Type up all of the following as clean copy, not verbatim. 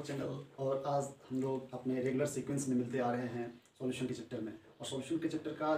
Our channel. और आज हम लोग अपने रेगुलर सीक्वेंस में मिलते आ रहे हैं सॉल्यूशन के चैप्टर में। और सॉल्यूशन के चैप्टर का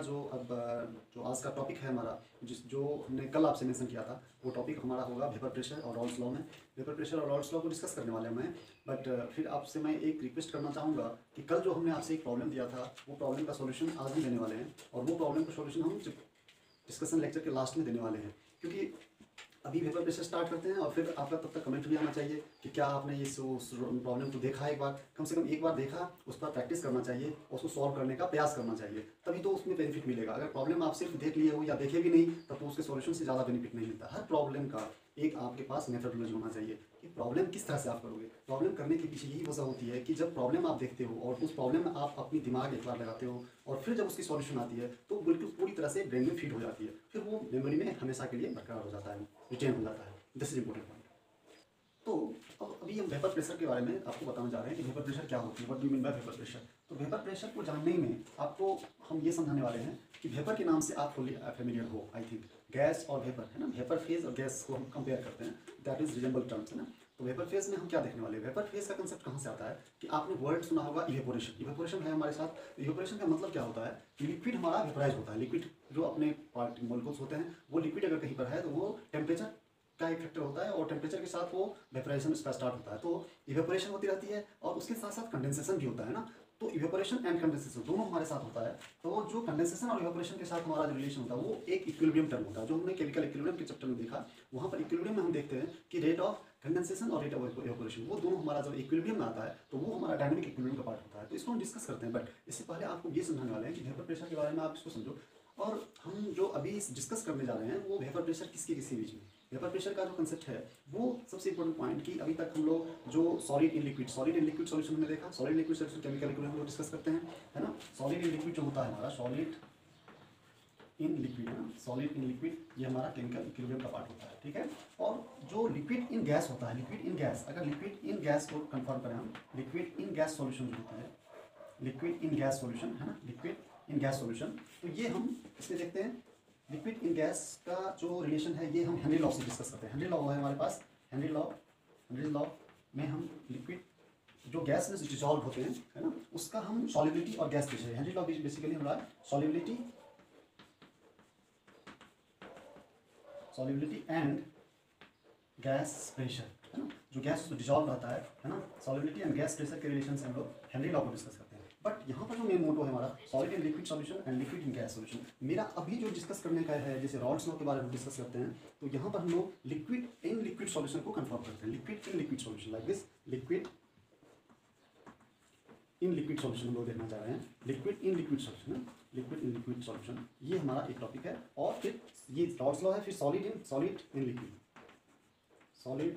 जो आज का टॉपिक है हमारा, जो हमने कल आपसे मेंशन किया था, वो टॉपिक हमारा होगा वेपर प्रेशर और रॉल्स लॉ में। वेपर प्रेशर और रॉल्स लॉ को डिस्कस करने वाले हैं मैं। बट फिर आपसे मैं एक रिक्वेस्ट करना चाहूँगा कि कल जो हमने आपसे एक प्रॉब्लम दिया था, वो प्रॉब्लम का सॉल्यूशन आज भी देने वाले हैं। और वो प्रॉब्लम का सॉल्यूशन हम डिस्कशन लेक्चर के लास्ट में देने वाले हैं, क्योंकि अभी वेपर प्रेशर स्टार्ट करते हैं। और फिर आपका तब तक कमेंट भी आना चाहिए कि क्या आपने इस प्रॉब्लम को देखा, एक बार कम से कम एक बार देखा, उस पर प्रैक्टिस करना चाहिए और उसको सॉल्व करने का प्रयास करना चाहिए, तभी तो उसमें बेनिफिट मिलेगा। अगर प्रॉब्लम आप सिर्फ देख लिए हो या देखे भी नहीं, तब तो उसके सॉल्यूशन से ज़्यादा बेनिफिट नहीं मिलता। हर प्रॉब्लम का एक आपके पास मेथडोलॉजी होना चाहिए कि प्रॉब्लम किस तरह से आप करोगे। प्रॉब्लम करने के पीछे यही वजह होती है कि जब प्रॉब्लम आप देखते हो और उस प्रॉब्लम में आप अपनी दिमाग एक बार लगाते हो और फिर जब उसकी सॉल्यूशन आती है तो बिल्कुल पूरी तरह से ब्रेन में फिट हो जाती है, फिर वो मेमोरी में हमेशा के लिए बरकरार हो जाता है, रिटेन हो जाता है। This is important point. तो अब अभी हम वेपर प्रेशर के बारे में आपको बताने जा रहे हैं कि वेपर प्रेशर क्या होती है, what do you mean by vapour pressure. तो वेपर प्रेशर को जानने में आपको हम ये समझाने वाले हैं कि वेपर के नाम से आप फुल्ली फेमिलियर हो, आई थिंक। गैस और वेपर है ना, वेपर फेज और गैस को हम कंपेयर करते हैं, दैट इज रिजनेबल टर्म्स है ना। तो वेपर फेज में हम क्या देखने वाले हैं, वेपर फेज का कंसेप्ट कहाँ से आता है कि आपने वर्ड सुना होगा इवेपोरेशन। इवेपोरेशन है हमारे साथ। इवेपोरेशन का मतलब क्या होता है कि लिक्विड हमारा वेपराइज होता है। लिक्विड जो अपने पार्ट मॉलिक्यूल्स होते हैं, वो लिक्विड अगर कहीं पर है तो वो टेम्परेचर का एक फैक्टर होता है और टेम्परेचर के साथ वो वेपराइजेशन इसका स्टार्ट होता है। तो इवेपोरेशन होती रहती है और उसके साथ साथ कंडेंसेशन भी होता है ना। तो इवेपोरेशन एंड कंडेंसेशन दोनों हमारे साथ होता है। तो जो कंडेंसेशन और इवेपोरेशन के साथ हमारा जो रिलेशन होता है वो एक इक्विलिब्रियम टर्म होता है, जो हमने केमिकल इक्विलिब्रियम के चैप्टर में देखा। वहाँ पर इक्विलिब्रियम में हम देखते हैं कि रेट ऑफ कंडेंसेशन और रेट ऑफ इवेपोरेशन, वो दोनों हमारा जब इक्विलिब्रियम में आता है तो वो हमारा डायनामिक इक्विलिब्रियम का पार्ट होता है। तो इसको हम डिस्कस करते हैं, बट इससे पहले आपको ये समझाने वाले हैं कि वेपर प्रेशर के बारे में आप इसको समझो। और हम जो अभी डिस्कस करने जा रहे हैं वो वेपर प्रेशर किसके बीच में। वेपर प्रेशर का जो कंसेप्ट है वो सबसे इंपॉर्टेंट पॉइंट कि अभी तक हम लोग जो सॉलिड इन लिक्विड सॉल्यूशन हमने देखा। Solid liquid solution chemical equilibrium हम लोग डिस्कस करते हैं, है ना। सॉलिड इन लिक्विड जो होता है हमारा, सॉलिड इन लिक्विड है ना, सॉलिड इन लिक्विड ये हमारा केमिकल इक्विलिब्रियम का पार्ट होता है, ठीक है। और जो लिक्विड इन गैस होता है, लिक्विड इन गैस, अगर लिक्विड इन गैस को कंफर्म करें हम, लिक्विड इन गैस सॉल्यूशन जो होता है, लिक्विड इन गैस सॉल्यूशन है ना, लिक्विड इन गैस सॉल्यूशन, तो ये हम इसमें देखते हैं लिक्विड इन गैस का जो रिलेशन है ये हम हेनरी लॉ से डिस्कस करते हैं। हेनरी लॉ है हमारे पास, हेनरी लॉ में हम लिक्विड जो गैस में डिसॉल्व होते हैं, है ना, उसका हम सॉल्युबिलिटी और gas pressure, Henry law basically हमारा सॉल्युबिलिटी एंड गैस प्रेशर, है ना, जो गैस डिसॉल्व रहता है ना, सॉल्युबिलिटी एंड गैस प्रेशर के रिलेशन से हम लोग हेनरी लॉ को डिस्कस करते हैं। बट यहाँ पर जो मेन मोटो है हमारा solid in liquid solution and liquid in gas solution, मेरा अभी जो डिस्कस करने का है, जैसे रॉल्स लॉ के बारे में डिस्कस करते हैं, तो यहाँ पर हम लोग लिक्विड इन लिक्विड सॉल्यूशन को कंफर्म करते हैं। Liquid in liquid solution like this, liquid in liquid solution हम लोग देखना चाह रहे हैं। Liquid in liquid solution, liquid in liquid solution, ये हमारा एक टॉपिक है। और फिर ये रॉल्स लॉ है, फिर solid in liquid, solid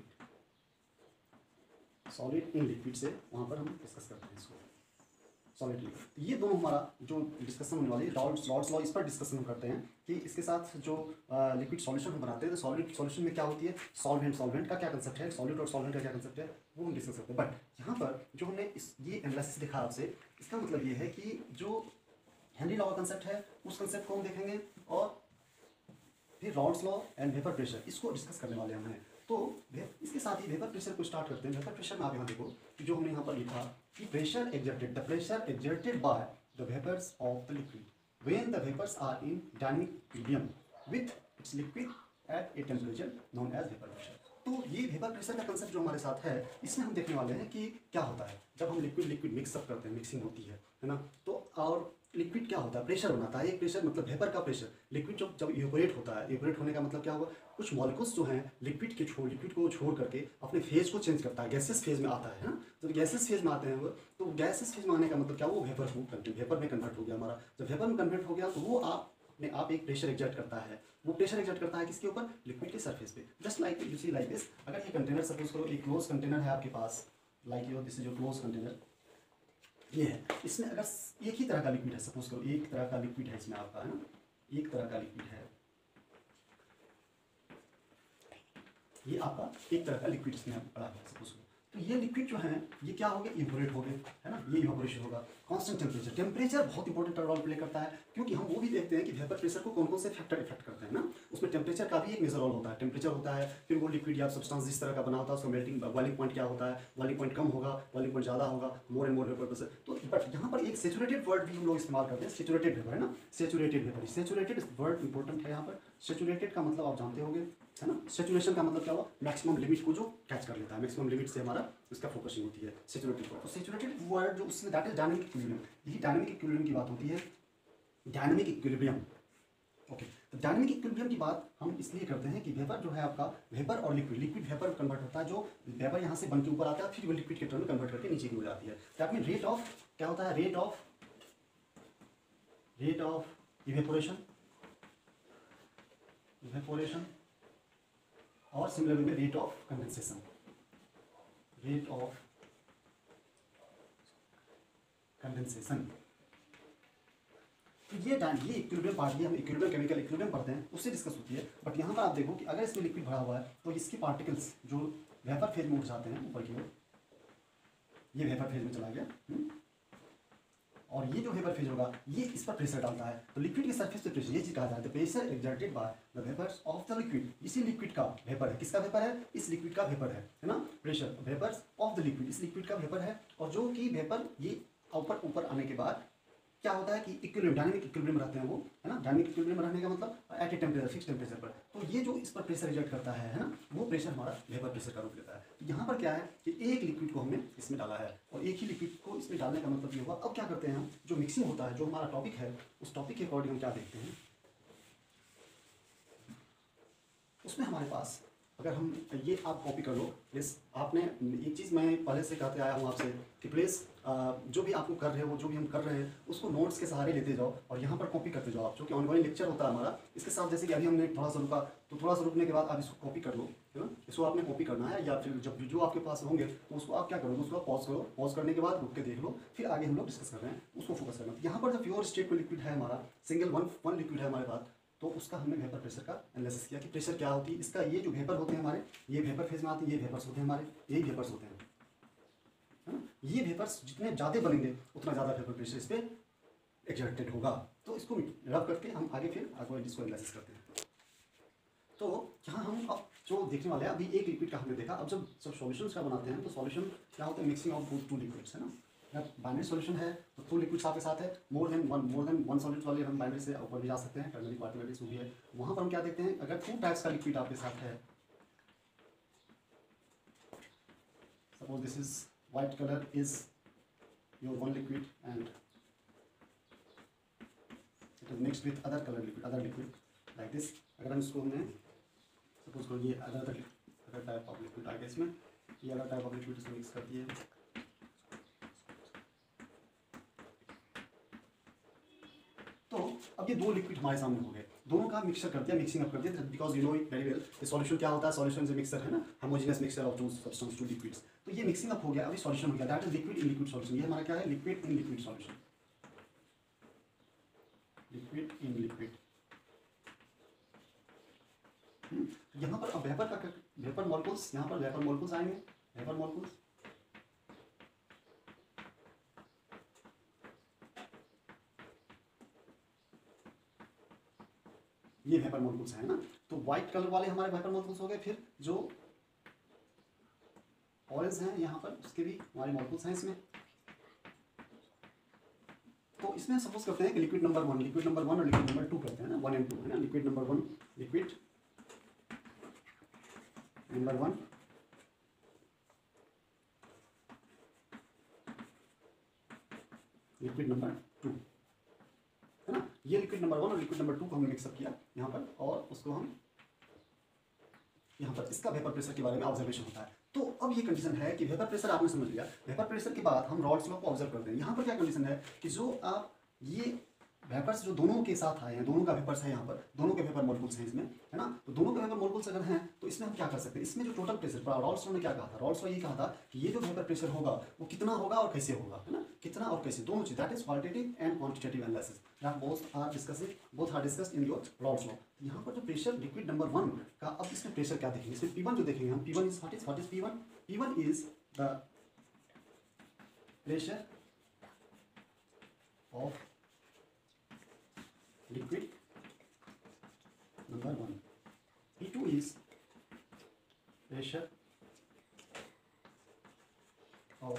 in liquid से वहाँ पर हम डिस्कस करते हैं इसको, सॉलिड लिक्विड। ये दोनों हमारा जो डिस्कशन होने वाली है, रॉल्स लॉ, इस पर डिस्कशन हम करते हैं कि इसके साथ जो लिक्विड सॉल्यूशन हम बनाते हैं, तो सॉलिड सॉल्यूशन में क्या होती है, सॉल्वेंट का क्या कंसेप्ट है, सॉलिड और सॉल्वेंट का क्या कंसेप्ट है, वो हम डिस्कस करते हैं। बट यहाँ पर जो हमने ये एनालिसिस दिखा आपसे, इसका मतलब ये है कि जो हेनरी लॉ का कंसेप्ट है उस कंसेप्ट को हम देखेंगे और फिर Raoult's law and vapour pressure, इसको डिस्कस करने वाले हैं। तो इसके साथ ही वेपर प्रेशर को स्टार्ट करते हैं। वेपर प्रेशर में आप यहाँ देखो कि जो हमने यहाँ पर लिखा कि pressure exerted by the vapours of the liquid when the vapours are in dynamic equilibrium with its liquid at a temperature known as vapour pressure. तो ये वेपर प्रेशर का कंसेप्ट जो हमारे साथ है, इसमें हम देखने वाले हैं कि क्या होता है जब हम लिक्विड मिक्सअप करते हैं, मिक्सिंग होती है ना। तो और लिक्विड क्या होता है, प्रेशर बनाता है। एक प्रेशर मतलब वेपर का प्रेशर। लिक्विड जब इवेपोरेट होता है, इवेपोरेट होने का मतलब क्या होगा, कुछ मॉलिक्यूल्स जो हैं लिक्विड को छोड़ करके अपने फेज को चेंज करता है, गैसेस फेज में आता है ना। जब गैसेस फेज में आते हैं वो, तो गैसेस फेज में आने का मतलब क्या, वो वेपर में कन्वर्ट हो गया हमारा। जब वेपर में कन्वर्ट हो गया तो वो आप एक प्रेशर एग्जर्ट करता है। वो प्रेशर एग्जर्ट करता है किसके ऊपर, लिक्विड के सरफेस पे। Just like you see like this, अगर ये कंटेनर सपोज करो एक क्लोज कंटेनर है आपके पास, like this is your close container, ये है। इसमें अगर एक ही तरह का लिक्विड है, सपोज करो एक तरह का लिक्विड है इसमें आपका, है ना, एक तरह का लिक्विड है, ये आपका एक तरह का लिक्विड इसमें पड़ा है सपोज करो। तो ये लिक्विड जो है ये क्या हो गया, इवेपोरेट हो गए, है ना, ये इवेपोरेशन होगा। कांस्टेंट टेम्परेचर, टेम्परेचर बहुत इंपॉर्टेंट रोल प्ले करता है, क्योंकि हम वो भी देखते हैं कि वेपर प्रेशर को कौन कौन से फैक्टर इफेक्ट करते हैं ना, उसमें टेम्परेचर का भी एक मेजर रोल होता है। टेम्परेचर होता है, फिर वो लिक्विड या सब्सटेंस जिस तरह का बना होता है उसका मेल्टिंग बॉइलिंग पॉइंट क्या होता है, बॉइलिंग पॉइंट कम होगा, बॉइलिंग पॉइंट ज़्यादा होगा, more and more vapour pressure. तो बट यहाँ पर एक सेचुरेटेड वर्ड भी हम लोग इस्तेमाल करते हैं, सेचुरेटेड वेपर, है ना, saturated vapour, saturated word important है यहाँ पर। सेचुरेटेड का मतलब आप जानते होंगे, है ना, सेचुरेशन का मतलब क्या हुआ, मैक्सिमम लिमिट को जो कैच कर लेता है, मैक्सिमम लिमिट से हमारा इसका फोकसिंग होती है सेचुरेटेड वर्ड। तो सेचुरेटेड वर्ड जो उसमें दैट इज डायनामिक इक्विलिब्रियम, यही डायनामिक इक्विलिब्रियम की बात होती है, डायनामिक इक्विलिब्रियम। ओके, तो डायनामिक इक्विलिब्रियम की बात हम इसलिए करते हैं कि वेपर जो है आपका, वेपर और लिक्विड, लिक्विड वेपर कन्वर्ट होता है, जो वेपर यहाँ से बन के ऊपर आता है फिर वो लिक्विड के टर्म में कन्वर्ट करके नीचे की हो जाती है। दैट मीन रेट ऑफ क्या होता है, रेट ऑफ इवेपोरेशन और सिमिलरली में rate of condensation, rate of condensation. तो ये इक्विलिब्रियम पार्ट, ये हम इक्विलिब्रियम केमिकल इक्विलिब्रियम पढ़ते हैं उससे डिस्कस होती है। बट यहाँ पर आप देखो कि अगर इसमें लिक्विड भरा हुआ है तो इसके पार्टिकल्स जो वेपर फेज में उठ जाते हैं ऊपर की ओर, ये वेपर फेज में चला गया, और ये जो वेपर फेज होगा ये इस पर प्रेशर डालता है। तो लिक्विड के सरफेस पे प्रेशर, ये चीज कहा जाता है pressure exerted by the vapours of the liquid. इसी लिक्विड का वेपर है, किसका वेपर है, इस लिक्विड का वेपर है ना, pressure vapours of the liquid, इस लिक्विड का वेपर है। और जो कि वेपर ये ऊपर आने के बाद क्या होता है कि इक्विलिब्रियम, डायनामिक इक्विलिब्रियम रहते हैं वो, है ना, डायनामिक इक्विलिब्रियम रहने का मतलब at a temperature, fix temperature पर। तो ये जो इस पर प्रेशर एक्सर्ट करता है ना, वो प्रेशर हमारा वेपर प्रेशर का रूप लेता है। तो यहाँ पर क्या है कि एक लिक्विड को हमने इसमें डाला है, और एक ही लिक्विड को इसमें डालने का मतलब ये हुआ। अब क्या करते हैं हम, जो मिक्सिंग होता है, जो हमारा टॉपिक है, उस टॉपिक के अकॉर्डिंग हम क्या देखते हैं, उसमें हमारे पास अगर हम ये आप कॉपी कर लो प्लीज़। आपने एक चीज़ मैं पहले से कहते आया हूँ आपसे कि प्लीज़ जो भी आपको कर रहे हो, जो भी हम कर रहे हैं उसको नोट्स के सहारे लेते जाओ और यहाँ पर कॉपी करते जाओ आप, जो कि ऑनगोइंग लेक्चर होता है हमारा। इसके साथ जैसे कि अभी हमने थोड़ा सा रुका, तो थोड़ा सा रुकने के बाद आप इसको कॉपी कर लो, है ना, इसको आपने कॉपी करना है, या फिर जब जो आपके पास होंगे तो उसको आप क्या करोगे, उसको पॉज करो, पॉज करने के बाद रुक के देख लो, फिर आगे हम लोग डिस्कस कर रहे हैं उसको फोकस करना। यहाँ पर जो प्योर स्टेट में लिक्विड है हमारा, सिंगल वन लिक्विड है हमारे पास, तो उसका हमने वेपर प्रेशर का एनालिसिस किया कि प्रेशर क्या होती है इसका। ये जो वेपर होते हैं हमारे, ये वेपर फेज में आते हैं, ये वेपर्स होते हैं हमारे, यही वेपर्स होते हैं, है ना। ये वेपर्स जितने ज़्यादा बनेंगे उतना ज़्यादा वेपर प्रेशर इस पर एक्सर्टेड होगा। तो इसको रब करके हम आगे फिर इसको एनालिसिस करते हैं। तो यहाँ हम अब जो देखने वाले हैं, अभी एक लिक्विड का हमने देखा। अब जब सॉल्यूशंस का बनाते हैं तो सॉल्यूशन क्या होता है, मिक्सिंग ऑफ टू लिक्विड्स, है ना। बाइनरी सॉल्यूशन है तो टू लिक्विड्स आपके साथ है, मोर देन वन सॉलिड वाले हम बाइनरी से ऊपर भी जा सकते हैं, टर्नरी क्वार्टरनरी जो भी है। वहाँ पर हम क्या देखते हैं, अगर टू टाइप्स का लिक्विड आपके साथ है, suppose this is white colour is your one liquid and it is mixed with other liquid like this. अगर हम इसको हमने सपोज करो ये अदर टाइप ऑफ लिक्विड आ गया इसमें, ये अदर टाइप ऑफ लिक्विड इसमें मिक्स करती है। तो अब ये दो लिक्विड हमारे सामने हो गए, दोनों का मिक्सचर कर दिया, मिक्सिंग अप कर दिया, because you know it very well. ये सॉल्यूशन क्या होता है, सॉल्यूशन इज मिक्सचर, है ना, homogeneous mixture of two substance, two liquids. तो ये मिक्सिंग अप हो गया, अभी सॉल्यूशन हो गया, that is liquid in liquid solution. ये हमारा क्या है, liquid in liquid solution, liquid in liquid. यहाँ पर अब वेपर मॉलिक्यूल्स, यहाँ पर वेपर मॉलिक्यूल्स आएंगे, वेपर मॉलिक्यूल्स, ये वेपर मॉलिक्यूल्स है ना। तो व्हाइट कलर वाले हमारे वेपर मॉलिक्यूल्स हो गए, फिर जो ऑरेंज हैं यहाँ पर उसके भी हमारे मॉलिक्यूल्स हैं इसमें। तो इसमें सपोज करते हैं कि लिक्विड नंबर 1 और लिक्विड नंबर 2 करते हैं ना, 1 and 2, है ना। Liquid number 1, liquid number 1, liquid number 2, है ना। ये लिक्विड नंबर 1 और लिक्विड नंबर 2 को हमने मिक्सअप किया यहाँ पर, और उसको हम यहाँ पर इसका वेपर प्रेशर के बारे में ऑब्जर्वेशन होता है। तो अब ये कंडीशन है कि वेपर प्रेशर आपने समझ लिया, वेपर प्रेशर के बाद हम रॉल्स लॉ को ऑब्जर्व करते हैं। यहाँ पर क्या कंडीशन है कि जो आप ये वेपर्स जो दोनों के साथ आए हैं, दोनों का वेपर्स है यहाँ पर, दोनों के वेपर मॉलिक्यूल्स हैं इसमें, है ना। तो दोनों के वेपर मॉलिक्यूल्स अगर हैं तो इसमें हम क्या कर सकते हैं, इसमें जो टोटल प्रेशर, रॉल्स लॉ ने क्या कहा था, रॉल्स लॉ ये कहा था कि ये जो वेपर प्रेशर होगा वो कितना होगा और कैसे होगा, है ना, कितना और कैसे, दोनों चीज, that is qualitative and quantitative analysis, both are discussed in your Raoult's law. यहाँ पर जो प्रेशर लिक्विड नंबर 1 का, अब इसमें प्रेशर क्या देखेंगे, इसमें P1 जो देखेंगे हम, P1 is what is P1 is the pressure of liquid number 1. P2 is pressure of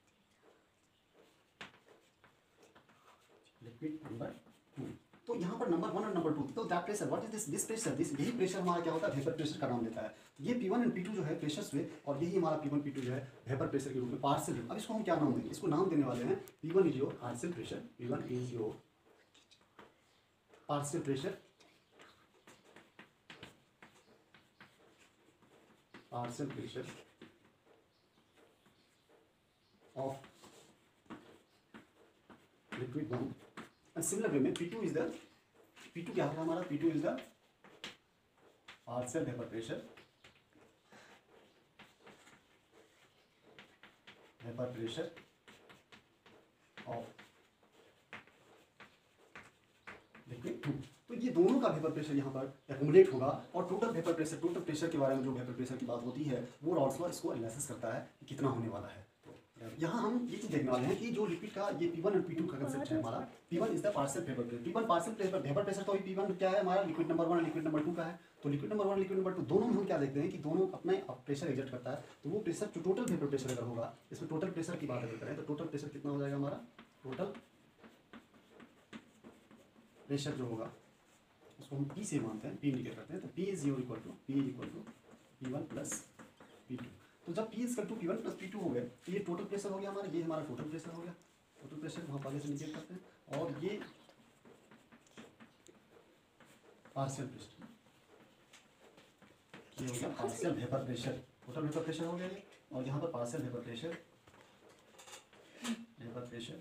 liquid number 2. तो यहाँ पर नंबर 1 और नंबर 2, तो that pressure, what is this pressure, this यही प्रेशर हमारा क्या होता है, वेपर प्रेशर का नाम देता है. ये P1 एंड P2 जो है प्रेशर हुए, और यही हमारा P1 P2 जो है वेपर प्रेशर के रूप में पार्शियल है. अब इसको हम क्या नाम देंगे, इसको नाम देने वाले हैं P1 is your partial pressure, P1 is your partial pressure, partial pressure of liquid 1. And similar way में P2 इज द, P2 क्या होगा हमारा, P2 is the partial vapour pressure, vapour pressure of liquid 2. तो ये दोनों का vapour pressure यहाँ पर एक्यूमुलेट होगा, और total vapour pressure, total pressure के बारे में जो वेपर प्रेशर की बात होती है वो रॉल्स लॉ इसको एनालिसिस करता है कि कितना होने वाला है. यहाँ हम ये चीज देखने वाले हैं कि जो लिक्विड का ये P1 और P2 का कंसेप्ट है हमारा, P1 is the partial vapour pressure, P1 partial vapour pressure, तो P1 क्या है हमारा, लिक्विड नंबर 1 और लिक्विड नंबर 2 का है. तो लिक्विड नंबर 1 और लिक्विड नंबर 2 दोनों में हम क्या देखते हैं कि दोनों अपने प्रेशर एग्जर्ट करता है. तो वो प्रेशर जो टोटल वेपर प्रेशर अगर होगा, इसमें टोटल प्रेशर की बात अगर करें तो टोटल प्रेशर कितना हो जाएगा हमारा, टोटल प्रेशर जो होगा उसको हम P से मानते हैं, P इंडिकेट करते हैं. तो P is equal to P1 plus P2. तो जब P equal to P1 plus P2 हो गए तो ये टोटल प्रेशर हो गया हमारा, ये हमारा टोटल प्रेशर हो गया. टोटल प्रेशर वहाँ पहले से इंडिकेट करते हैं, और ये पार्शियल प्रेशर, ये हो गया partial vapour pressure, total vapour pressure हो गया ये, और यहाँ पर partial vapour pressure, vapour pressure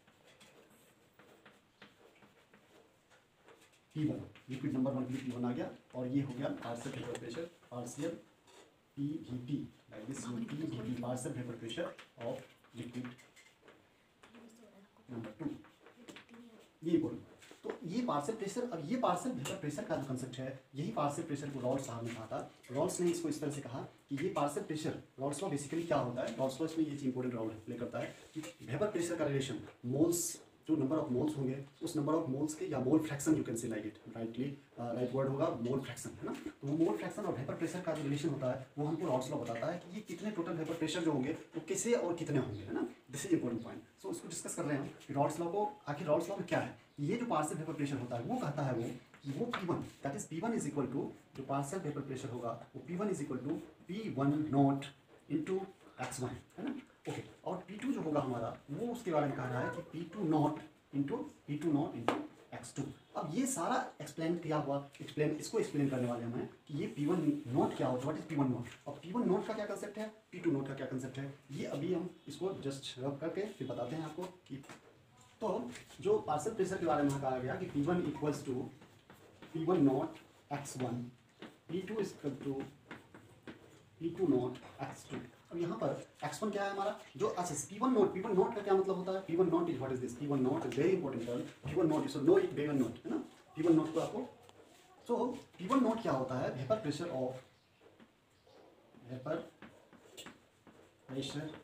P1, liquid number 1 के लिए P1 आ गया, और ये हो गया partial vapour pressure, partial PVP, like this PVP, partial vapor pressure of liquid number 2. ये बोलो. तो ये पार्शियल प्रेशर, अब ये पार्शियल वेपर प्रेशर का जो कंसेप्ट है, यही पार्शियल प्रेशर को रॉल्स साहब ने कहा था. रॉल्स ने इसको इस तरह से कहा कि ये partial pressure, Raoult's law basically क्या होता है, रॉल्स लॉ इसमें ये चीज इंपॉर्टेंट रोल प्ले करता है कि वेपर प्रेशर का रिलेशन मोल्स, जो नंबर ऑफ मोल्स होंगे उस नंबर ऑफ मोल्स के, या mole fraction, you can say like it rightly, right word होगा मोल फ्रैक्शन, है ना. तो वो मोल फ्रैक्शन और वेपर प्रेशर का जो रिलेशन होता है वो हमको रॉल्स लॉ बताता है कि ये कितने टोटल वेपर प्रेशर जो होंगे वो किसे और कितने होंगे, है ना. This is important point. So इसको डिस्कस कर रहे हैं कि रॉल्स लॉ को, आखिर रॉल्स लॉ में क्या है. ये जो पार्शियल वेपर प्रेशर होता है वो कहता है वो P1, that is P1 is equal to, जो पार्शियल वेपर प्रेशर होगा वो P1 is equal to P1 not into X1, है ना. ओके, और P2 जो होगा हमारा वो उसके बारे में कह रहा है कि P2 नॉट इंटू X2. अब ये सारा एक्सप्लेन किया हुआ, इसको एक्सप्लेन करने वाले हम हैं कि ये P1 नॉट क्या होता है, व्हाट इज P1 नॉट, और P1 नॉट का क्या कंसेप्ट है, P2 नॉट का क्या कंसेप्ट है, ये अभी हम इसको जस्ट रब करके फिर बताते हैं आपको कि. तो जो पार्शियल प्रेशर के बारे में कहा गया कि P1 equals to P1 naught X1, P2 is equal to P2 naught X2. अब यहाँ पर X1 क्या है हमारा, जो अच्छा P1 नॉट का क्या मतलब होता है, P1 naught is what is this, P1 naught is very important term. P1 naught is know it, P1 naught, है ना. P1 नॉट को आपको, सो P1 नॉट क्या होता है, vapour pressure of, vapour pressure,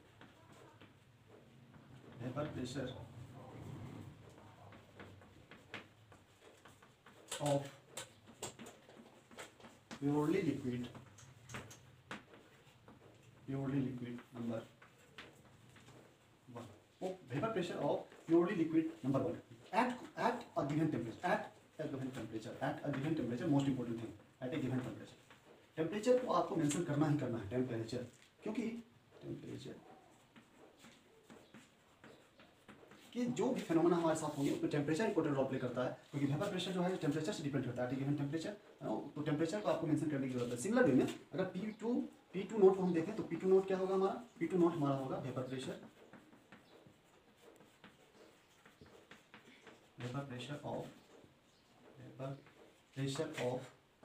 vapour pressure of purely liquid number 1. Oh, vapor pressure of purely liquid number 1 at a given temperature, at a given temperature, most important thing, at a given temperature. Temperature को आपको mention करना ही करना है, temperature, क्योंकि temperature कि जो भी phenomena हमारे साथ होंगे उसमें टेम्परेचर इंपॉर्टेंट रोल प्ले करता है, क्योंकि वेपर प्रेशर जो है टेम्परेचर से डिपेंड करता है, गिवन टेम्परेचर, तो टेम्परेचर को आपको मेंशन करने की जरूरत है. सिमिलर वे में अगर P2 नोट को हम देखें तो P2 नोट क्या होगा हमारा, P2 नोट हमारा होगा vapour pressure of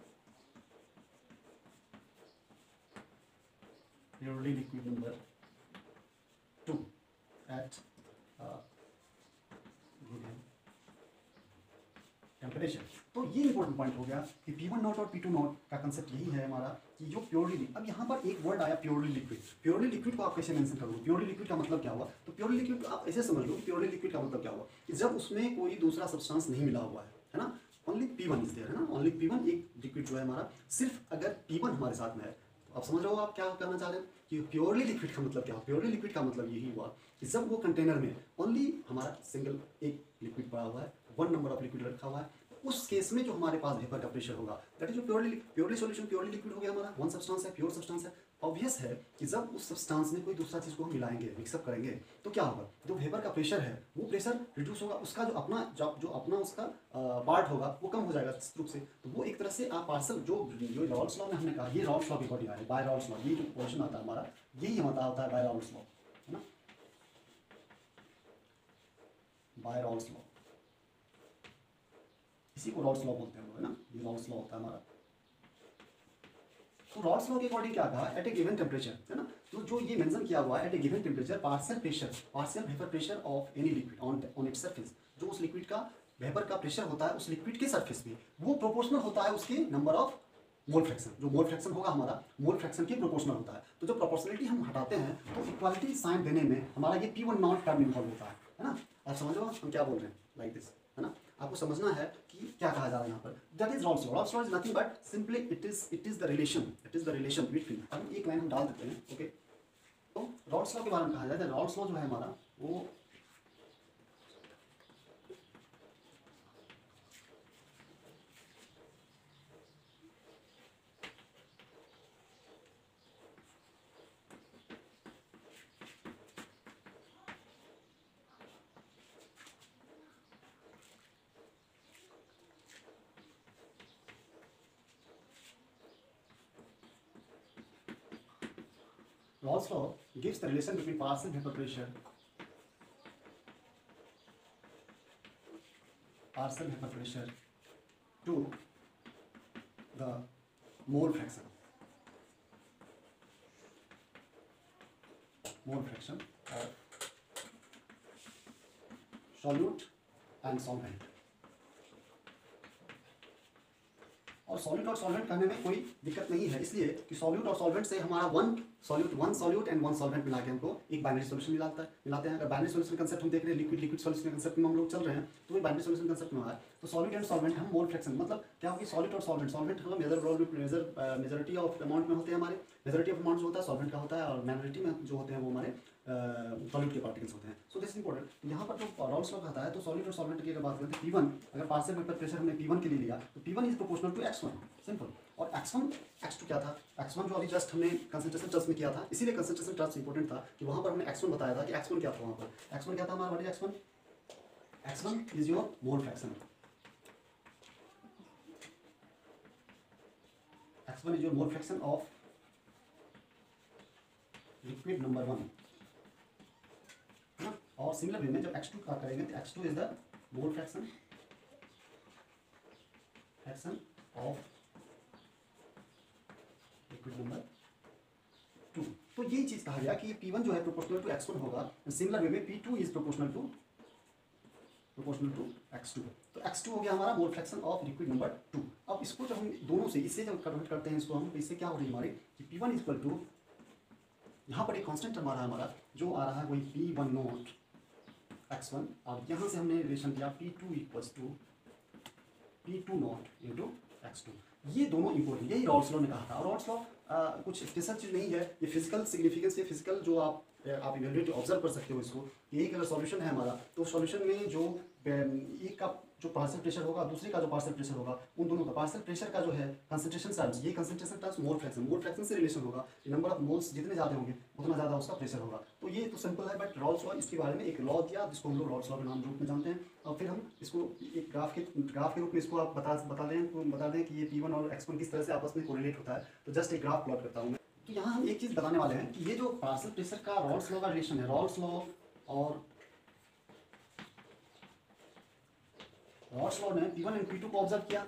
purely liquid number 2 at given temperature. तो ये इंपॉर्टेंट पॉइंट हो गया कि P1 नॉट और P2 नॉट का कंसेप्ट यही है हमारा कि जो प्योरली, अब यहाँ पर एक वर्ड आया प्योरली लिक्विड। प्योरली लिक्विड को आप कैसे मेंशन करोगे? प्योरली लिक्विड का मतलब क्या हुआ? तो प्योरली लिक्विड को आप ऐसे समझ लो कि प्योरली लिक्विड का मतलब क्या हुआ कि जब उसमें कोई दूसरा सब्सटेंस नहीं मिला हुआ है ना, ओनली P1 इज देयर, है ना, ओनली P1, एक लिक्विड जो है हमारा, सिर्फ अगर P1 हमारे साथ में है। तो आप समझ रहे हो आप क्या कहना चाह रहे हैं कि प्योरली लिक्विड का मतलब क्या? प्योरली लिक्विड का मतलब यही हुआ कि जब वो कंटेनर में ओनली हमारा सिंगल एक लिक्विड पड़ा हुआ है, वन नंबर ऑफ लिक्विड रखा हुआ है, उस केस में जो हमारे पास वेपर का प्रेशर होगा, दैट इज जो प्योरली सॉल्यूशन, प्योरली लिक्विड हो गया हमारा, वन सब्सटेंस है, प्योर सब्सटेंस है। ऑब्वियस है कि जब उस सब्सटेंस में कोई दूसरा चीज़ को हम मिलाएंगे, मिक्सअप करेंगे, तो क्या होगा? जो वेपर का प्रेशर है वो प्रेशर रिड्यूस होगा, उसका जो अपना उसका पार्ट होगा वो कम हो जाएगा रूप से। तो वो एक तरह से आप पार्सल जो रॉल्स लॉ में हमने कहा, ये रॉल्स लॉ के अकॉर्डिंग आ रहे, बाय रॉल्स लॉ, ये जो क्वेश्चन आता है हमारा, यही हमारा होता है बाय रॉल्स लॉ, है ना, बाय रॉल्स लॉ, इसी को रॉल्स लॉ बोलते हैं, है ना, ये रॉल्स लॉ होता है हमारा। तो रॉल्स लॉ के अकॉर्डिंग क्या कहा? एट ए गिवन टेम्परेचर, है ना, तो जो ये मेंशन किया हुआ है, at a given temperature partial pressure, partial vapour pressure of any liquid on its surface, जो उस लिक्विड का वेपर का प्रेशर होता है उस लिक्विड के सरफेस में, वो प्रोपोर्शनल होता है उसके नंबर ऑफ मोल फ्रैक्शन। जो मोल फ्रैक्शन होगा हमारा, मोल फ्रैक्शन के प्रोपोर्शनल होता है। तो जो प्रोपोर्शनलिटी हम हटाते हैं तो इक्वालिटी साइन देने में हमारा ये P1 नॉट टर्म इन्वॉल्व होता है ना। आप समझ लो हम क्या बोल रहे हैं, लाइक दिस, है ना। आपको समझना है कि क्या कहा जा रहा है यहाँ पर। That is Raoult's law. Raoult's law is nothing but simply it is the relation between. अब एक लाइन हम डाल देते हैं, ओके। तो रॉल्स लॉ के बारे में कहा जाता है, रॉल्स लॉ जो है हमारा वो Rolle's law gives the relation between partial vapor pressure to the mole fraction of solute and solvent। और सॉल्यूट और सॉल्वेंट कहने में कोई दिक्कत नहीं है, इसलिए कि सॉल्यूट और सॉल्वेंट से हमारा one solute and one solvent मिला के हमको एक बाइनरी सॉल्यूशन मिलाते हैं। अगर बाइनरी सॉल्यूशन कंसेप्ट हम देख रहे हैं, लिक्विड सॉल्यूशन कंसेप्ट में हम लोग चल रहे हैं, तो ये बाइनरी सॉल्यूशन कंसेप्ट में है। तो सॉल्यूट एंड सॉल्वेंट हम मोल फ्रैक्शन, मतलब क्या होगी, सॉल्यूट और सॉल्वेंट हम मेजॉरिटी ऑफ अमाउंट में होते हैं हमारे, मेजॉरिटी ऑफ अमाउंट जो होता है सॉल्वेंट का होता है, और माइनॉरिटी में जो होते हैं वो हमारे सॉल्यूट के पार्टिकल्स होते हैं। So this important. तो यहाँ पर जो रॉल्स लॉ कहता है, तो सॉल्यूट और सॉल्वेंट की अगर बात करते हैं, P1 अगर पार्शियल वेपर प्रेशर हमने P1 के लिए लिया तो P1 is proportional to X1, simple. और X1 X2 क्या था? X1 जो अभी जस्ट हमने कंसंट्रेशन टर्म्स में किया था, इसीलिए कंसंट्रेशन टर्म्स इंपॉर्टेंट था कि वहाँ पर हमने X1 बताया था कि X1 क्या था। वहाँ पर X1 क्या था हमारा, what is X1 is your mole fraction. X1 is your mole fraction of liquid number 1। और सिमिलर वे में जब X2 का करेंगे तो X2 is the mole fraction of liquid number 2। तो यही चीज कहा गया कि P1 जो है प्रोपोर्शनल टू X1 होगा, सिमिलर वे में P2 is proportional to X2। तो X2 हो गया हमारा mole fraction of liquid number 2। अब इसको जब हम दोनों से इससे जब कन्वर्ट करते हैं इसको हम, तो इससे क्या हो रही है हमारी कि P1 इक्वल टू, यहाँ पर एक कांस्टेंट टर्म आ रहा है हमारा, जो आ रहा है वही P1 नॉट X1। अब यहाँ से हमने रिलेशन किया P2 equals to P2 not into X2। ये दोनों इंपॉर्टेंट, यही रॉल्स लॉ ने कहा था। और रॉल्स लॉ कुछ स्पेशल चीज़ नहीं है, ये फिजिकल सिग्निफिकेंस, ये फिजिकल जो आप इवेल्युएट ऑब्जर्व कर सकते हो इसको। एक अगर सॉल्यूशन है हमारा, तो सॉल्यूशन में जो एक का जो पार्शियल प्रेशर होगा, दूसरे का जो पार्शियल प्रेशर होगा, उन दोनों का पार्शियल प्रेशर का जो है कंसंट्रेशन टर्म्स, ये कंसंट्रेशन टर्म्स मोल फ्रैक्शन से रिलेशन होगा। नंबर ऑफ मोल्स जितने ज़्यादा होंगे उतना ज़्यादा उसका प्रेशर होगा। तो ये तो सिंपल है, बट रॉल्स लॉ इसके बारे में एक लॉ दिया जिसको हम लोग रॉल्स लॉ के नाम रूप में जानते हैं। और फिर हम इसको एक ग्राफ के रूप में इसको आप बता दें कि ये P1 और X1 किस तरह से आपस में कोरिलेट होता है। तो जस्ट एक ग्राफ प्लॉट करता हूँ मैं। तो यहाँ हम एक चीज़ बताने वाले हैं कि ये जो पार्शियल प्रेशर का रॉल्स लॉ का रिलेशन है, रॉल्स लॉ ने P1 एंड P2 को ऑब्जर्व किया,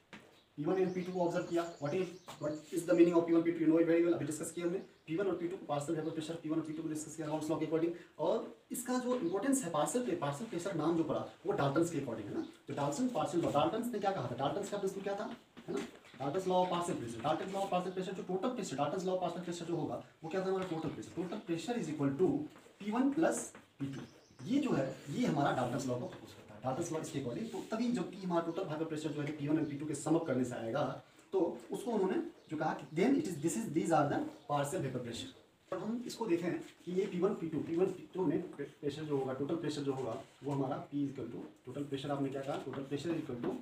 what is the meaning of P1 P2, you know it very well. अभी डिस्कस किया हमने P1 और P2 को, पार्शियल वेपर प्रेशर P1 और P2 को डिस्कस किया रॉल्स लॉ के अकॉर्डिंग। और इसका जो इंपॉर्टेंस है पार्शियल प्रेशर नाम जो पड़ा वो डाल्टन्स के अकॉर्डिंग है ना। तो डाल्टन्स ने क्या कहा था, डाल्टन्स का प्रिंसिपल क्या था, है ना, Dalton's law of partial pressure. Dalton's law of partial pressure जो total pressure, Dalton's law of partial pressure जो होगा वो क्या था हमारा total pressure is equal to P1 plus P2। ये जो है ये हमारा डाल्टन्स लॉ को प्रपोज करता है, डाल्टन्स लॉ इसके अकॉर्डिंग। तो तभी जब P हमारा टोटल वेपर प्रेशर जो है P1 और P2 के सम अप करने से आएगा तो उसको उन्होंने जो कहा कि then it is these are the partial vapour pressure. अब हम इसको देखें कि ये P1 P2 में प्रेशर जो होगा, टोटल प्रेशर जो होगा वो हमारा P equal to total pressure, आपने क्या कहा, total pressure equal to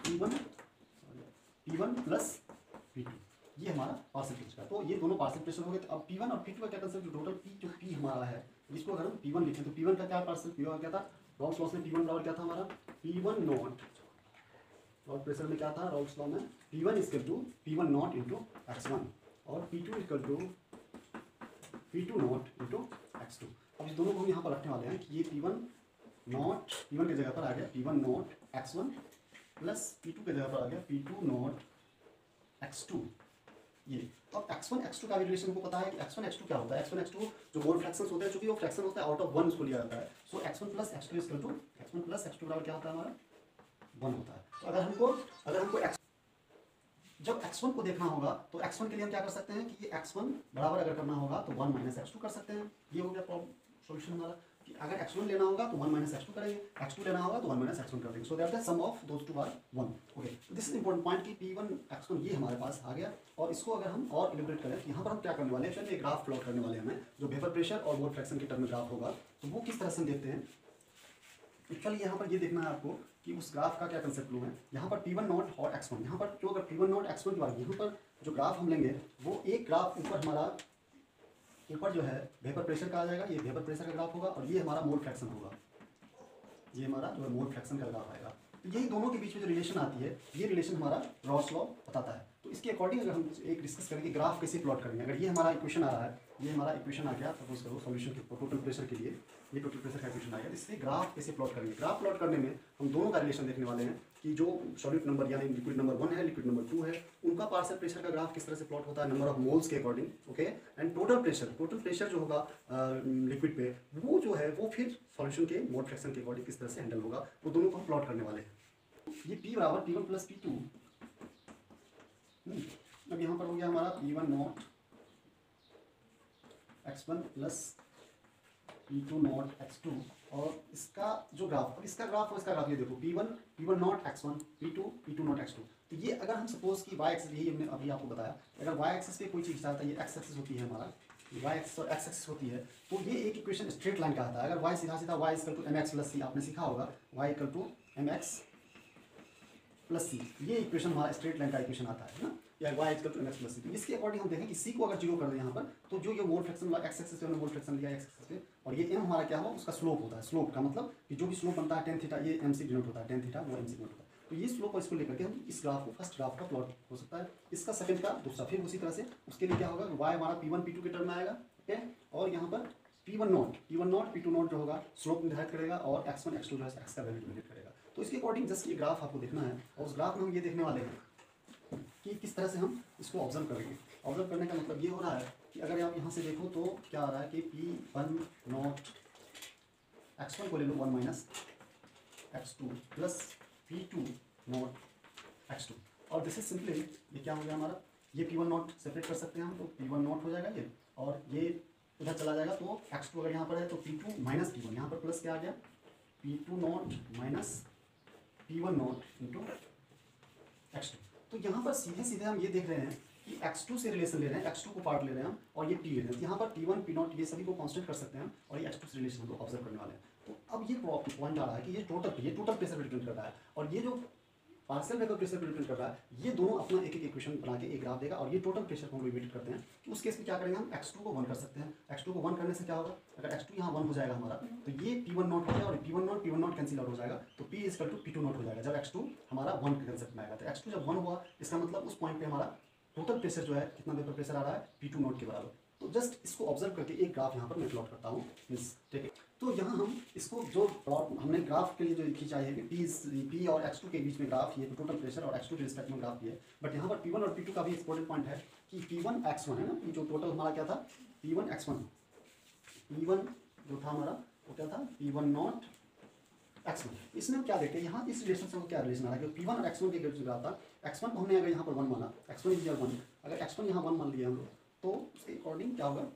P1 plus P2, ये हमारा पार्शियल प्रेशर का। तो ये दोनों पार्शियल प्रेशर हो गए। तो अब P1 और P2 का क्या कंसेप्ट, जो टोटल P हमारा है जिसको अगर हम P1 लिखें तो P1 का क्या पार्शियल, P1 क्या था, रॉल्स लॉ में P1 बराबर क्या था हमारा P1 नॉट, और प्रेशर में क्या था रॉल्स लॉ में P1 equal to P1 not into x1 और P2 equal to P2 not into x2। अब इस दोनों को हम यहाँ पर रखने वाले हैं कि ये P1 की जगह पर आ गया P1 naught x1 plus P2 की जगह पर आ गया P2 नॉट x2। ये अब x1 x2 का भी रिलेशन हमको पता है कि x1 x2 क्या होता है। x1 x2 जो मोल फ्रैक्शंस होते हैं, चूंकि वो फ्रैक्शन होता है आउट ऑफ 1 उसको लिया जाता है। So x1 plus x2 equal to x1 plus x2 बराबर क्या होता है हमारा 1 होता है। तो अगर हमको जब x1 को देखना होगा तो x1 के लिए हम क्या कर सकते हैं कि ये x1 बराबर अगर करना होगा तो 1 माइनस x2 कर सकते हैं। ये हो गया प्रॉब्लम सॉल्यूशन हमारा कि अगर x1 लेना होगा तो 1 माइनस x2 करेंगे, x2 लेना होगा तो 1 माइनस x1 कर देंगे। So that the sum of those two are 1। Okay, this is important point कि P1 x1 ये हमारे पास आ गया। और इसको अगर हम और इलिब्रेट करें, यहाँ पर हम क्या करने वाले हैं, चलिए ग्राफ प्लॉट करने वाले हैं हमें, जो वेपर प्रेशर और मोल फ्रैक्शन के टर्म में ग्राफ होगा तो वो किस तरह से देखते हैं। एक्चुअली यहाँ पर ये देखना है आपको कि उस ग्राफ का क्या कंसेप्ट लूँ है। यहाँ पर P1 नॉट और x1, यहाँ पर जो अगर P1 नॉट x1 की बात, यहाँ पर जो ग्राफ हम लेंगे वो एक ग्राफ ऊपर हमारा ऊपर जो है वेपर प्रेशर का आ जाएगा, ये वेपर प्रेशर का ग्राफ होगा और ये हमारा मोल फ्रैक्शन होगा, ये हमारा जो मोल फ्रैक्शन का ग्राफ आएगा। तो यही दोनों के बीच में जो रिलेशन आती है ये रिलेशन हमारा रॉल्स लॉ बताता है। तो इसके अकॉर्डिंग अगर हम एक डिस्कस करेंगे ग्राफ कैसे प्लॉट करेंगे। अगर ये हमारा इक्वेशन आ रहा है, ये हमारा इक्वेशन आ गया, सपोज करो सॉल्यूशन के टोटल प्रेशर के लिए ये टोटल प्रेशर का इक्वेशन आ गया, इससे ग्राफ कैसे प्लॉट करेंगे। ग्राफ प्लॉट करने में हम दोनों का रिलेशन देखने वाले हैं कि जो सॉल्यूट नंबर यानी लिक्विड नंबर 1 है, लिक्विड नंबर 2 है, उनका पार्शियल प्रेशर का ग्राफ किस तरह से प्लॉट होता है नंबर ऑफ मोल्स के according. Okay, and total pressure जो होगा लिक्विड पे वो जो है वो फिर सॉल्यूशन के मोल फ्रैक्शन के अकॉर्डिंग किस तरह से हैंडल होगा, वो दोनों को हम प्लॉट करने वाले हैं। ये P बराबर P1 प्लस P2। अब यहाँ पर हो गया हमारा P1 naught x1 plus P2 naught x2 और इसका जो ग्राफ, अब इसका ग्राफ और इसका ग्राफ ये देखो P1 naught x1 P2 naught x2। तो ये अगर हम सपोज कि y एक्सिस, यही हमने अभी आपको बताया, अगर y एक्सिस पे कोई चीज़ चाहता है, ये x एक्सिस होती है हमारा, y एक्सिस और x एक्सिस होती है, तो ये एक इक्वेशन स्ट्रेट लाइन का आता है। अगर y सीधा y equal to mx plus c, आपने सीखा होगा y equal to mx plus c, ये इक्वेशन हमारा स्ट्रेट लाइन का इक्वेशन आता है ना, या y equal to mx plus c. तो इसके अकॉर्डिंग हम देखें कि c को अगर 0 कर दें यहाँ पर तो जो ये मोल फ्रैक्शन x एक्सिस पे हमने मोल फ्रैक्शन लिया x एक्सिस पे, और ये m हमारा क्या हो, उसका स्लोप होता है। स्लोप का मतलब कि जो भी स्लोप बनता है tan थीटा, ये mc डिनोट होता है, tan थीटा वो mc डिनोट होता है। तो ये स्लोप और इसको लेकर के हम इस ग्राफ को फर्स्ट ग्राफ का प्लॉट हो सकता है, इसका सेकंड का दूसरा, फिर उसी तरह से उसके लिए क्या होगा, y हमारा P1 P2 के टर्म में आएगा। ओके, और यहाँ पर P1 नॉट P2 नॉट जो होगा स्लोप निर्धारित करेगा और x1 x2 जो है x का वैल्यू निर्धारित करेगा। तो इसके अकॉर्डिंग जस्ट ये ग्राफ आपको देखना है और उस ग्राफ में हम ये देखने वाले हैं कि किस तरह से हम इसको ऑब्जर्व करेंगे। ऑब्जर्व करने का मतलब ये हो रहा है कि अगर आप यहाँ से देखो तो क्या आ रहा है कि P1 नॉट x1 को ले लो 1 minus x2 plus P2 naught x2, और दिस इज सिंपली ये क्या हो गया हमारा, ये P1 नॉट सेपरेट कर सकते हैं हम, तो P1 नॉट हो जाएगा ये, और ये इधर चला जाएगा तो x2 अगर यहाँ पर है तो P2 माइनस P1, यहाँ पर प्लस क्या आ गया P2 not minus P1 not into x2। तो यहाँ पर सीधे सीधे हम ये देख रहे हैं कि x2 से रिलेशन ले रहे हैं, x2 को पार्ट ले रहे हैं हम, और ये P ले रहे हैं। यहाँ पर P1 P नॉट ये सभी को कांस्टेंट कर सकते हैं हम, और ये x2 से रिलेशन हम लोग ऑब्जर्व करने वाले हैं। तो अब ये पॉइंट आ रहा है कि ये टोटल प्रेशर पे डिपेंड कर रहा है, और ये जो पार्शियल वेपर प्रेशर पे डिपेंड कर रहा है, ये दोनों अपना एक एक इक्वेशन बना के एक ग्राफ देगा, और ये टोटल प्रेशर को हम इवेट करते हैं कि उस केस में क्या करेंगे हम x2 को 1 कर सकते हैं। x2 को 1 करने से क्या होगा, अगर x2 यहाँ 1 हो जाएगा हमारा तो ये P1 नॉट हो जाएगा, और P1 नॉट कैंसिल आउट हो जाएगा, तो P equal to P2 not हो जाएगा जब x2 हमारा 1 के कंसेप्ट में आएगा। तो x2 जब 1 हुआ इसका मतलब उस पॉइंट पे हमारा टोटल प्रेशर जो है कितना वेपर प्रेशर आ रहा है P2 नॉट के बराबर। तो जस्ट इसको ऑब्जर्व करके एक ग्राफ यहाँ पर मैं प्लॉट करता हूँ, ठीक है। तो यहाँ हम इसको जो प्लॉट हमने ग्राफ के लिए जो खींचा है P और x2 के बीच में ग्राफ, ये टोटल प्रेशर और x2 के रिस्पेक्ट में ग्राफ है, बट यहाँ पर P1 और P2 का भी इंपॉर्टेंट पॉइंट है कि P1 x1 है ना, जो टोटल हमारा क्या था P1 x1 जो था हमारा वो क्या था P1 x1। इसमें हम क्या देखते हैं, यहाँ इस रिलेशन से हम क्या रिलेशन आ रहा है कि P1 और x1 के बीच में आता है। x1 को हमने अगर यहाँ पर 1 माना, x1 इज 1, अगर x1 यहाँ 1 मान लिया हम लोग, तो उसके अकॉर्डिंग क्या होगा,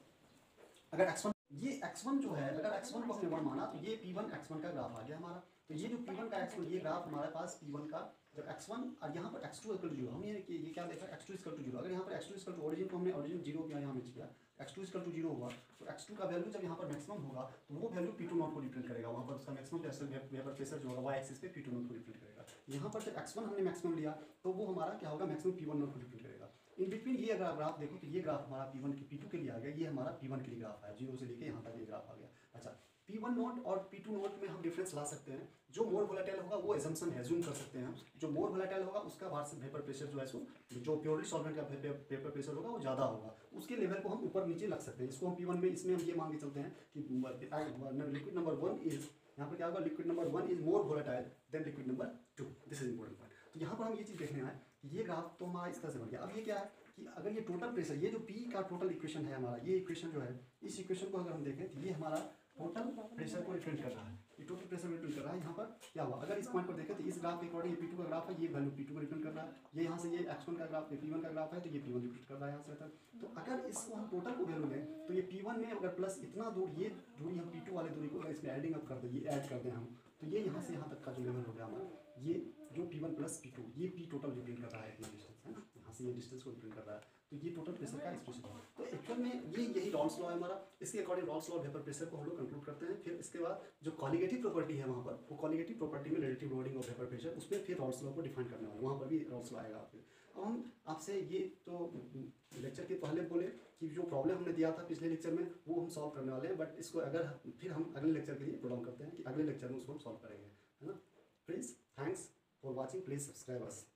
अगर x1 ये x1 जो है, अगर x1 को हमने 1 माना तो ये P1 x1 का ग्राफ आ गया हमारा। तो ये जो P1 का x1 ये ग्राफ हमारे पास P1 का, जब x1 और यहाँ पर x2 इक्वल टू 0, हमने ये क्या देखा x2 इक्वल टू 0, अगर यहाँ पर x2 इक्वल टू ओरिजिन को हमने ओरिजिन 0 किया, यहाँ मिच किया, x2 इक्वल टू 0 हुआ, तो x2 का वैल्यू जब यहाँ पर मैक्सिमम होगा तो वो वैल्यू P2 नॉट को रिप्रेजेंट करेगा, वहाँ पर उसका मैक्सिमम वेपर प्रेशर जो होगा y एक्सिस पे P2 नॉट को रिप्रेजेंट करेगा। यहाँ पर जब x1 हमने मैक्सिमम लिया तो वो हमारा क्या होगा, मैक्सिमम P1 नॉट को रिप्रेजेंट करेगा। इन बिटवीन ये अगर ग्राफ देखो तो ये ग्राफ हमारा P1 की P2 के लिए आ गया, ये हमारा P1 के लिए ग्राफ है, 0 से लेके यहाँ तक ये ग्राफ आ गया। अच्छा, P1 नॉट और P2 नॉट में हम डिफरेंस ला सकते हैं। जो मोर वोलेटाइल होगा वो एजम्पशन है, एज्यूम कर सकते हैं हम, जो मोर वोलेटाइल होगा उसका वार्षिक वेपर प्रेशर जो है सो, जो प्योरली सॉल्वेंट का वेपर प्रेशर होगा वो ज़्यादा होगा, उसके लेवल को हम ऊपर नीचे लग सकते हैं। इसको हम P1 में, इसमें हम ये मान के चलते हैं कि लिक्विड नंबर 1 इज, यहाँ पर क्या होगा, liquid number 1 is more volatile than liquid number 2। This is important point. तो यहाँ पर हम ये चीज़ देखने आए कि ये ग्राफ तो हमारा इस तरह से बन गया। अब ये क्या है कि अगर ये टोटल प्रेशर, ये जो P का टोटल इक्वेशन है हमारा, ये इक्वेशन जो है, इस इक्वेशन को अगर हम देखें तो ये हमारा टोटल प्रेशर को रिप्रेजेंट कर रहा है, ये टोटल प्रेशर रिप्रेजेंट कर रहा है। यहाँ पर क्या हुआ, अगर इस पॉइंट पर देखें तो इस ग्राफ के अकॉर्डिंग ये P2 का ग्राफ है, ये वैल्यू P2 को रिप्रेजेंट कर रहा है, ये यहाँ से ये x1 का ग्राफ P1 का ग्राफ है तो ये P1 रिप्रेजेंट कर रहा है यहाँ से तक। तो अगर इसको हम टोटल को वैल्यू लें तो ये P1 में अगर प्लस इतना दूर, ये दूरी हम P2 वाले दूरी को अगर इसमें एडिंग अप कर दें, ये ऐड कर दें हम, तो ये यहाँ से यहाँ तक का जो लेवल हो गया हमारा, ये जो P1 प्लस P2, ये P टोटल रिप्रेजेंट कर रहा है, इतनी डिस्टेंस है ना, यहाँ से ये डिस्टेंस को रिप्रेजेंट कर रहा है। तो ये टोटल प्रेशर का एक्सप्रेशन है। तो एक्चुअल में यही रॉल्स लॉ है हमारा। इसके according Raoult's law vapour pressure को हम लोग कंक्लूड करते हैं। फिर इसके बाद जो कॉलिगेटिव प्रॉपर्टी है वहाँ पर, वो कॉलिगेटिव प्रॉपर्टी में relative lowering of vapour pressure, उसमें फिर रॉल्स लॉ को डिफाइन करने वाले, वहाँ पर भी रॉल्स लॉ आएगा आपके। अब हम आपसे ये तो लेक्चर के पहले बोले कि जो प्रॉब्लम हमने दिया था पिछले लेक्चर में वो हम सॉल्व करने वाले हैं, बट इसको अगर फिर हम अगले लेक्चर के लिए प्रोग्राम करते हैं कि अगले लेक्चर में उसको हम सॉल्व करेंगे, है ना। Please thanks for watching, please subscribe us.